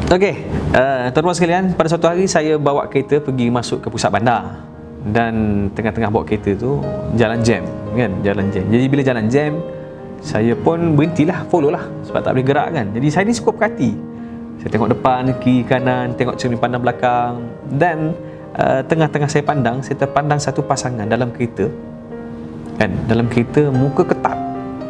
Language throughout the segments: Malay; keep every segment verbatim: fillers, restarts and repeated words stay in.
Okey, uh, tuan-tuan sekalian, pada suatu hari saya bawa kereta pergi masuk ke pusat bandar. Dan tengah-tengah bawa kereta tu jalan jam, kan? Jalan jam. Jadi bila jalan jam, saya pun berhentilah, follow lah sebab tak boleh gerak kan. Jadi saya ni suka berhati. Saya tengok depan, kiri, kanan, tengok cermin pandang belakang. Dan uh, tengah-tengah saya pandang, saya terpandang satu pasangan dalam kereta. Kan? Dalam kereta muka ketat,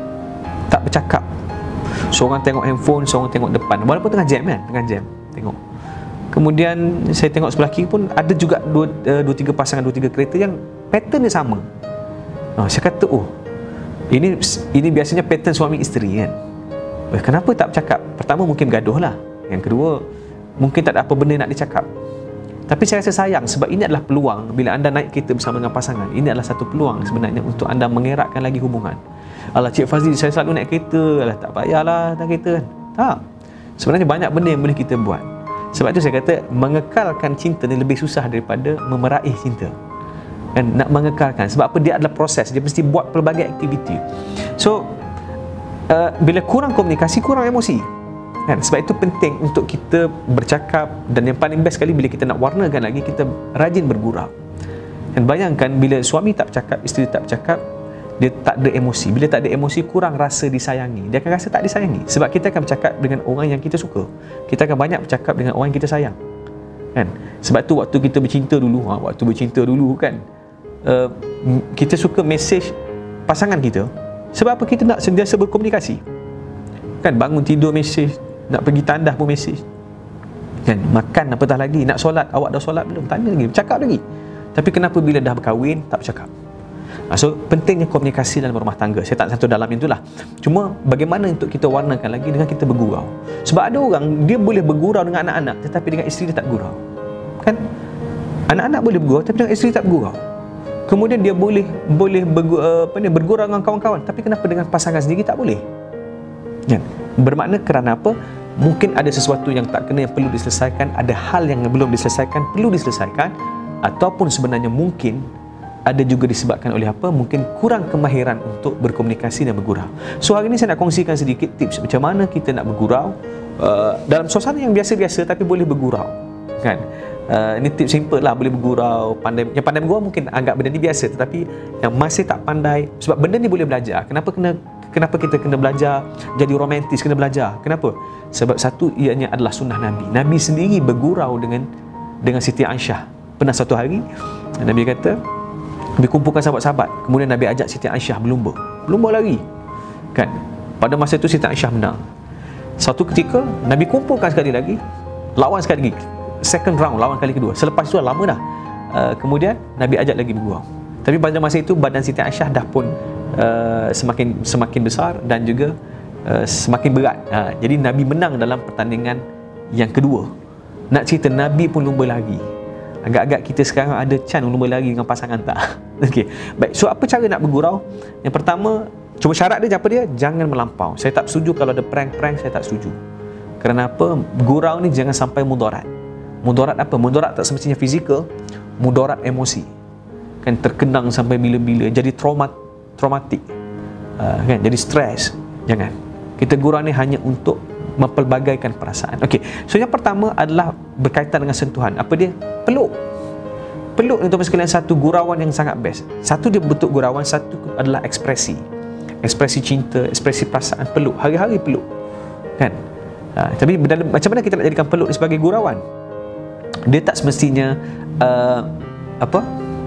tak bercakap. Seorang tengok handphone, seorang tengok depan. Walaupun tengah jam kan, tengah jam. Tengok. Kemudian saya tengok sebelah kiri pun ada juga dua, uh, dua tiga pasangan, dua tiga kereta yang pattern dia sama. Oh, saya kata, oh, ini ini biasanya pattern suami isteri kan. Eh, kenapa tak bercakap? Pertama mungkin gaduh lah. Yang kedua, mungkin tak ada apa benda nak dicakap. Tapi saya rasa sayang sebab ini adalah peluang bila anda naik kereta bersama dengan pasangan. Ini adalah satu peluang sebenarnya untuk anda mengeratkan lagi hubungan. Alah, Cik Fazli, saya selalu naik kereta. Alah, tak payahlah naik kereta kan. Tak. Sebenarnya banyak benda yang boleh kita buat. Sebab itu saya kata, mengekalkan cinta ni lebih susah daripada memeraih cinta. Kan? Nak mengekalkan. Sebab apa? Dia adalah proses. Dia mesti buat pelbagai aktiviti. So, uh, bila kurang komunikasi, kurang emosi. Kan? Sebab itu penting untuk kita bercakap. Dan yang paling best sekali bila kita nak warnakan lagi, kita rajin bergurau. Dan bayangkan bila suami tak bercakap, isteri tak bercakap, dia tak ada emosi. Bila tak ada emosi, kurang rasa disayangi. Dia akan rasa tak disayangi. Sebab kita akan bercakap dengan orang yang kita suka. Kita akan banyak bercakap dengan orang yang kita sayang. Kan? Sebab tu waktu kita bercinta dulu, ha, waktu bercinta dulu kan, uh, kita suka mesej pasangan kita. Sebab apa? Kita nak sentiasa berkomunikasi. Kan? Bangun tidur mesej, nak pergi tandas pun mesej. Kan? Makan apatah lagi, nak solat, awak dah solat belum? Tanya lagi, bercakap lagi. Tapi kenapa bila dah berkahwin tak bercakap? So, pentingnya komunikasi dalam rumah tangga. Saya tak satu dalam itulah. Cuma bagaimana untuk kita warnakan lagi dengan kita bergurau. Sebab ada orang, dia boleh bergurau dengan anak-anak, tetapi dengan isteri dia tak bergurau. Kan? Anak-anak boleh bergurau, tapi dengan isteri tak bergurau. Kemudian dia boleh boleh bergurau, uh, apa ni, bergurau dengan kawan-kawan, tapi kenapa dengan pasangan sendiri tak boleh? Kan? Bermakna kerana apa? Mungkin ada sesuatu yang tak kena, yang perlu diselesaikan. Ada hal yang belum diselesaikan, perlu diselesaikan. Ataupun sebenarnya mungkin ada juga disebabkan oleh apa? Mungkin kurang kemahiran untuk berkomunikasi dan bergurau. So hari ini saya nak kongsikan sedikit tips macam mana kita nak bergurau uh, dalam suasana yang biasa-biasa tapi boleh bergurau. Kan? Uh, ini tips simple lah, boleh bergurau. Pandai, yang pandai bergurau mungkin anggap benda ni biasa, tetapi yang masih tak pandai, sebab benda ni boleh belajar. Kenapa kena kenapa kita kena belajar jadi romantis, kena belajar? Kenapa? Sebab satu, ianya adalah sunnah Nabi. Nabi sendiri bergurau dengan dengan Siti Aisyah. Pernah satu hari Nabi kata, Nabi kumpulkan sahabat-sahabat. Kemudian Nabi ajak Siti Aisyah berlumba. Berlumba lagi. Kan? Pada masa itu Siti Aisyah menang. Satu ketika Nabi kumpulkan sekali lagi, lawan sekali lagi. Second round, lawan kali kedua. Selepas itu dah lama dah. Uh, kemudian Nabi ajak lagi bergurau. Tapi pada masa itu badan Siti Aisyah dah pun uh, semakin semakin besar dan juga uh, semakin berat. Uh, jadi Nabi menang dalam pertandingan yang kedua. Nak cerita, Nabi pun lumba lagi. Agak-agak kita sekarang ada chance lumba lagi dengan pasangan tak? Okey. Baik, so apa cara nak bergurau? Yang pertama, cuma syarat dia apa dia? Jangan melampau. Saya tak setuju kalau ada prank-prank, saya tak setuju. Kerana apa? Gurau ni jangan sampai mudarat. Mudarat apa? Mudarat tak semestinya fizikal, mudarat emosi. Kan, terkenang sampai bila-bila, jadi traumat, traumatik. Uh, kan, jadi stres. Jangan. Kita gurau ni hanya untuk mempelbagaikan perasaan. Okey. So yang pertama adalah berkaitan dengan sentuhan. Apa dia? Peluk. Peluk ni tuan-tuan sekalian satu gurauan yang sangat best. Satu dia bentuk gurauan, satu adalah ekspresi. Ekspresi cinta, ekspresi perasaan, peluk. Hari-hari peluk. Kan? Ha, tapi dalam, macam mana kita nak jadikan peluk sebagai gurauan? Dia tak semestinya uh, apa?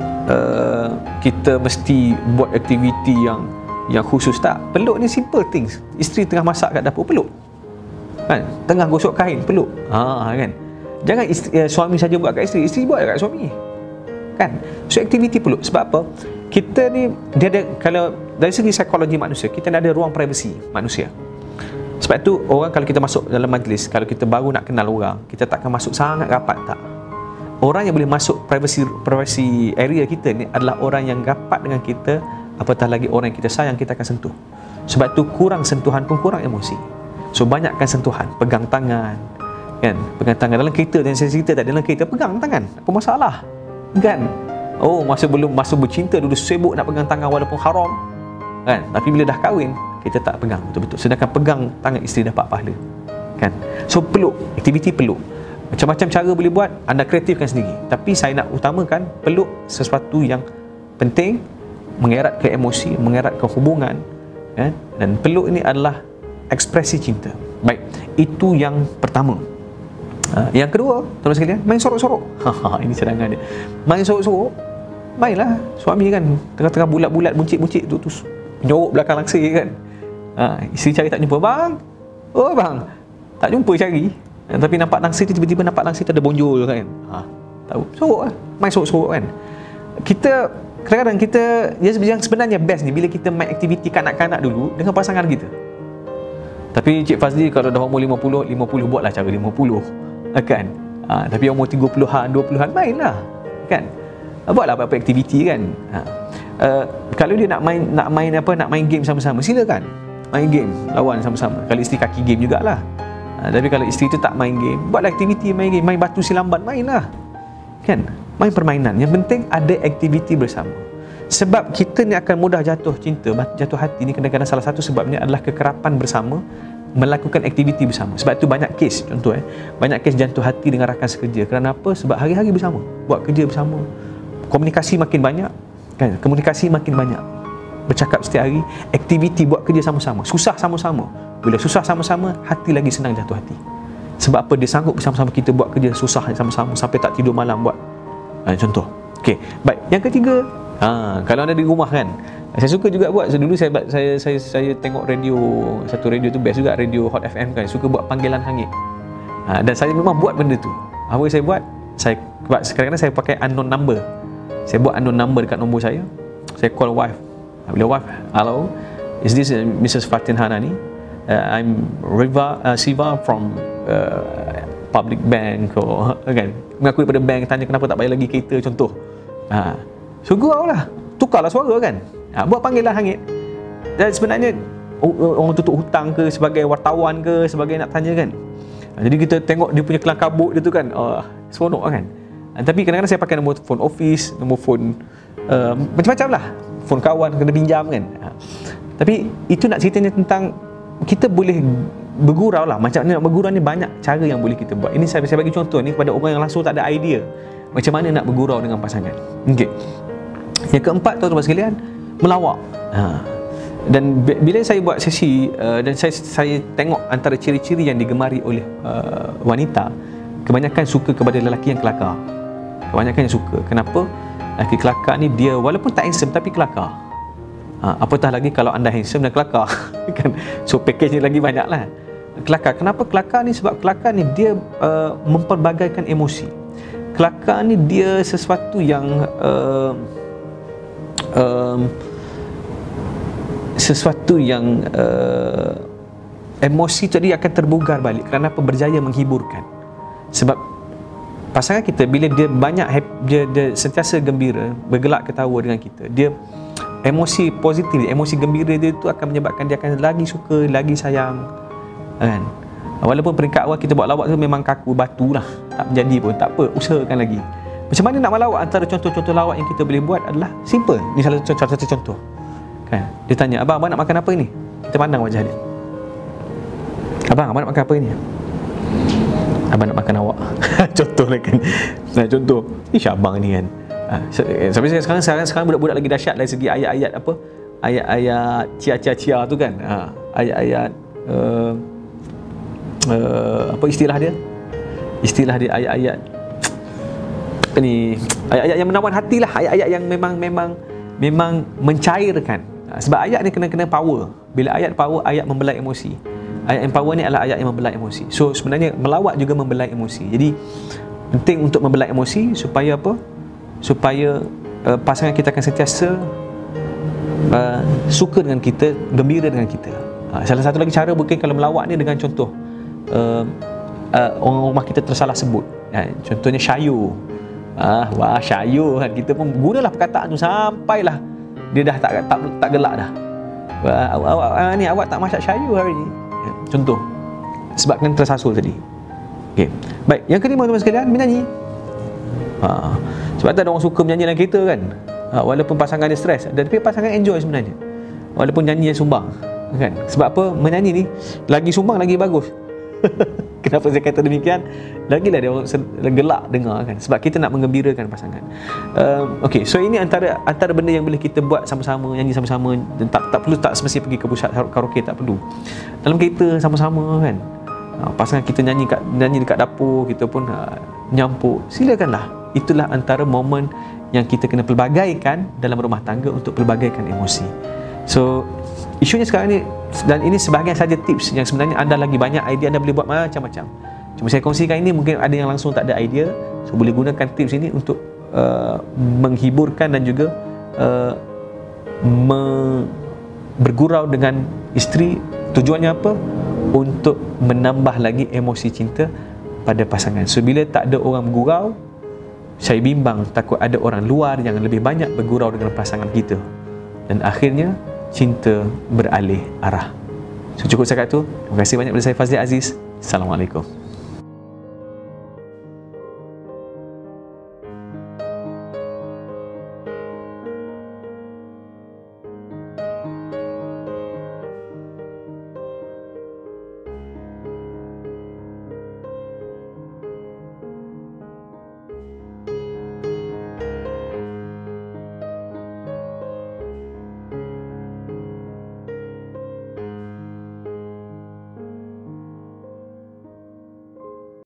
Uh, kita mesti buat aktiviti yang yang khusus, tak. Peluk ni simple things. Isteri tengah masak kat dapur, peluk. Kan? Tengah gosok kain, peluk. Ha, kan? Jangan isteri, eh, suami saja buat kat isteri, isteri buat kat suami. Kan? So aktiviti peluk. Sebab apa? Kita ni dia ada, kalau dari segi psikologi manusia, kita ada ruang privasi manusia. Sebab tu orang kalau kita masuk dalam majlis, kalau kita baru nak kenal orang, kita takkan masuk sangat rapat, tak. Orang yang boleh masuk privasi privasi area kita ni adalah orang yang rapat dengan kita, apatah lagi orang yang kita sayang, kita akan sentuh. Sebab tu kurang sentuhan pun kurang emosi. So banyakkan sentuhan, pegang tangan, kan? Pegang tangan dalam kereta, dan saya cerita tadi, dalam kereta pegang tangan, apa masalah? Kan? Oh, masa belum masa bercinta dulu sibuk nak pegang tangan walaupun haram. Kan? Tapi bila dah kahwin, kita tak pegang betul-betul. Sedangkan pegang tangan isteri dapat pahala. kan. So peluk, aktiviti peluk. Macam-macam cara boleh buat, anda kreatifkan sendiri. Tapi saya nak utamakan peluk sesuatu yang penting, mengeratkan emosi, mengeratkan hubungan, kan? Dan peluk ini adalah ekspresi cinta. Baik, itu yang pertama. Ha, yang kedua, tuan-tuan sekalian, main sorok-sorok. Ha, ini cadangan dia. Main sorok-sorok, mainlah. Suami kan tengah-tengah bulat-bulat, buncit-buncit tu, tu nyorok belakang langsir kan. Ha, isteri cari tak jumpa, bang. Oh bang, tak jumpa cari. Ha, tapi nampak langsir tu, tiba-tiba nampak langsir tu ada bonjol kan. Ha, tahu. Sorok lah. Main sorok-sorok kan. Kita kadang-kadang kita, yang sebenarnya best ni bila kita main aktiviti kanak-kanak dulu dengan pasangan kita. Tapi Cik Fazli kalau dah umur lima puluh, lima puluh buatlah cara lima puluh, kan? Ha, tapi umur tiga puluhan, dua puluhan mainlah, kan? Buatlah apa-apa aktiviti kan. Ha. Uh, kalau dia nak main nak main apa nak main game sama-sama, silakan. Main game, lawan sama-sama. Kalau isteri kaki game jugalah. Ha, tapi kalau isteri tu tak main game, buatlah aktiviti main game, main batu silamban, mainlah. Kan? Main permainan. Yang penting ada aktiviti bersama. Sebab kita ni akan mudah jatuh cinta, jatuh hati ni kadang-kadang salah satu sebabnya adalah kekerapan bersama, melakukan aktiviti bersama. Sebab tu banyak kes, contoh eh, banyak kes jatuh hati dengan rakan sekerja. Kerana apa? Sebab hari-hari bersama, buat kerja bersama. Komunikasi makin banyak, kan? Komunikasi makin banyak. Bercakap setiap hari, aktiviti buat kerja sama-sama, susah sama-sama. Bila susah sama-sama, hati lagi senang jatuh hati. Sebab apa? Dia sanggup bersama-sama kita buat kerja susah sama-sama sampai tak tidur malam buat. Ha, contoh. Okey, baik. Yang ketiga, ha, kalau anda di rumah kan, saya suka juga buat. So, dulu saya, saya saya saya tengok radio, satu radio tu best juga, radio Hot F M kan, suka buat panggilan hangit. Ha, dan saya memang buat benda tu. Apa saya buat? Saya kadang-kadang saya pakai unknown number. Saya buat unknown number dekat nombor saya. Saya call wife. Bila wife, hello, is this uh, Missus Fatin Hanani? Uh, I'm Riva uh, Siva from uh, public bank, or kan, mengakui pada bank, tanya kenapa tak bayar lagi kereta, contoh. Ha, so gurau lah, tukarlah suara kan. Ha, buat panggilan hangit. Dan sebenarnya orang tutup hutang ke, sebagai wartawan ke, sebagai nak tanya kan. Ha, jadi kita tengok dia punya kelang kabut dia tu kan, uh, seronok kan. Ha, tapi kadang-kadang saya pakai nombor phone office, nombor phone uh, macam-macam lah, phone kawan kena pinjam kan. Ha, tapi itu nak ceritanya tentang kita boleh bergurau lah. Macam mana nak bergurau ni, banyak cara yang boleh kita buat. Ini saya, saya bagi contoh ni kepada orang yang langsung tak ada idea macam mana nak bergurau dengan pasangan. Okey. Yang keempat, tuan-tuan sekalian, melawak. Ha. Dan bila saya buat sesi uh, dan saya saya tengok antara ciri-ciri yang digemari oleh uh, wanita, kebanyakan suka kepada lelaki yang kelakar. Kebanyakan yang suka. Kenapa? Lelaki kelakar ni dia walaupun tak handsome tapi kelakar. Ha, apatah lagi kalau anda handsome dan kelakar kan. So package ni lagi banyak lah. Kelakar, kenapa kelakar ni? Sebab kelakar ni dia uh, memperbagaikan emosi. Kelakar ni dia sesuatu yang uh, uh, sesuatu yang uh, emosi tadi akan terbugar balik kerana apa? Berjaya menghiburkan. Sebab pasangan kita bila dia banyak happy, dia, dia sentiasa gembira, bergelak ketawa dengan kita, dia emosi positif, emosi gembira dia tu akan menyebabkan dia akan lagi suka, lagi sayang, kan? Walaupun peringkat awal kita buat lawak tu memang kaku batu lah, tak menjadi pun, tak apa, usahakan lagi. Macam mana nak melawak? Antara contoh-contoh lawak yang kita boleh buat adalah simple. Ni salah satu contoh, kan? Dia tanya, abang, abang nak makan apa ini? Kita pandang wajah dia. Abang, abang nak makan apa ini? Abang nak makan awak. Contoh lah kan. Nah, contoh, ish abang ni kan. Ha, sampai sekarang, sekarang sekarang budak-budak lagi dahsyat dari segi ayat-ayat apa, ayat-ayat cia-cia-cia tu kan. Ha, ayat-ayat uh, uh, apa istilah dia? Istilah dia ayat-ayat ni, ayat-ayat yang menawan hati lah, ayat-ayat yang memang memang memang mencairkan. Ha, sebab ayat ni kena kena power. Bila ayat power, ayat membelai emosi. Ayat yang power ni adalah ayat yang membelai emosi. So sebenarnya melawak juga membelai emosi. Jadi penting untuk membelai emosi supaya apa? Supaya uh, pasangan kita akan sentiasa uh, suka dengan kita, gembira dengan kita. Uh, salah satu lagi cara mungkin kalau melawak ni dengan contoh uh, uh, orang rumah kita tersalah sebut. Uh, contohnya syayu. Uh, wah syayu kan, kita pun gunalah perkataan tu sampailah dia dah tak tak, tak gelak dah. Wah, awak uh, ni awak tak masak syayu hari ni. Uh, contoh. Sebabkan tersasul tadi. Okey. Baik, yang kelima teman sekalian, menyanyi. Ha, sebab tak ada orang suka menyanyi dalam kereta kan. Ha, walaupun pasangan dia stres, tapi pasangan enjoy sebenarnya. Walaupun nyanyi yang sumbang kan. Sebab apa? Menyanyi ni lagi sumbang lagi bagus. Kenapa saya kata demikian? Lagilah dia orang gelak dengar kan, sebab kita nak menggembirakan pasangan. Um, Okey, so ini antara antara benda yang boleh kita buat sama-sama, nyanyi sama-sama. Dan tak tak perlu tak semesti pergi ke pusat karaoke, tak perlu. Dalam kereta sama-sama kan. Uh, pasangan kita nyanyi kat nyanyi dekat dapur, kita pun uh, nyampuk. Silakanlah. Itulah antara momen yang kita kena pelbagaikan dalam rumah tangga untuk pelbagaikan emosi. So isunya sekarang ni, dan ini sebahagian saja tips yang sebenarnya anda lagi banyak idea, anda boleh buat macam-macam. Cuma saya kongsikan ini, mungkin ada yang langsung tak ada idea, so boleh gunakan tips ini untuk uh, menghiburkan dan juga uh, me- bergurau dengan isteri. Tujuannya apa? Untuk menambah lagi emosi cinta pada pasangan. So bila tak ada orang bergurau, saya bimbang takut ada orang luar yang lebih banyak bergurau dengan pasangan kita, dan akhirnya cinta beralih arah. So, cukup cakap tu. Terima kasih banyak daripada saya, Fazli Aziz. Assalamualaikum.